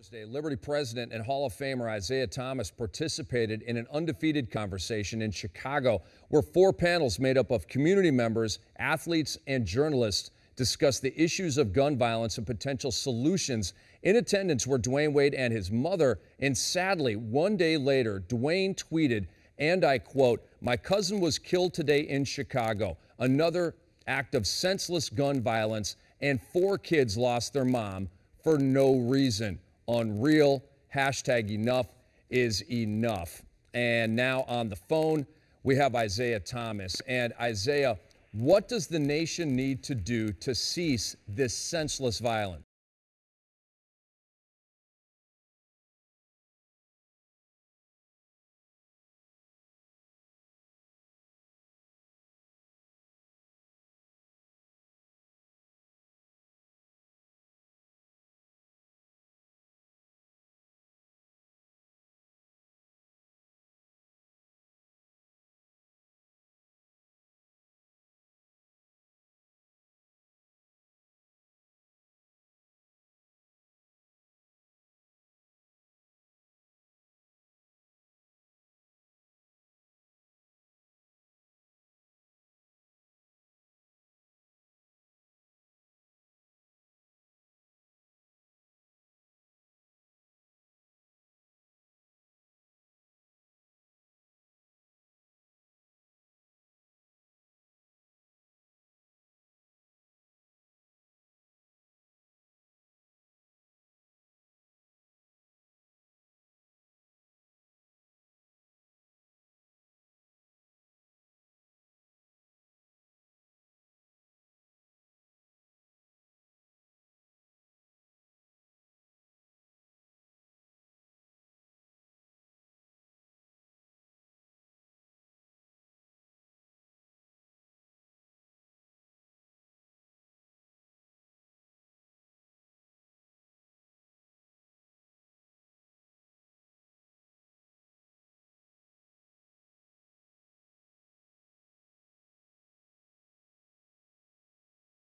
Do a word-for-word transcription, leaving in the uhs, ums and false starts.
Thursday, Liberty President and Hall of Famer Isiah Thomas participated in an undefeated conversation in Chicago where four panels made up of community members, athletes, and journalists discussed the issues of gun violence and potential solutions. In attendance were Dwayne Wade and his mother, and sadly, one day later, Dwayne tweeted, and I quote, "My cousin was killed today in Chicago. Another act of senseless gun violence, and four kids lost their mom for no reason. Unreal. Hashtag enough is enough." And now on the phone, we have Isiah Thomas. And Isiah, what does the nation need to do to cease this senseless violence?